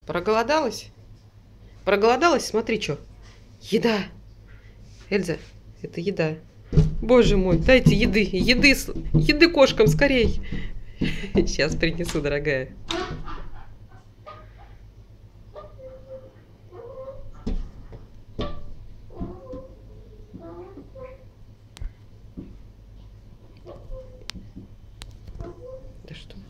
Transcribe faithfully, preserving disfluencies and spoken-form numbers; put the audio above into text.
Проголодалась? Проголодалась? Смотри, что. Еда. Эльза, это еда. Боже мой, дайте еды. Еды, еды кошкам скорей. Сейчас принесу, дорогая. Да что?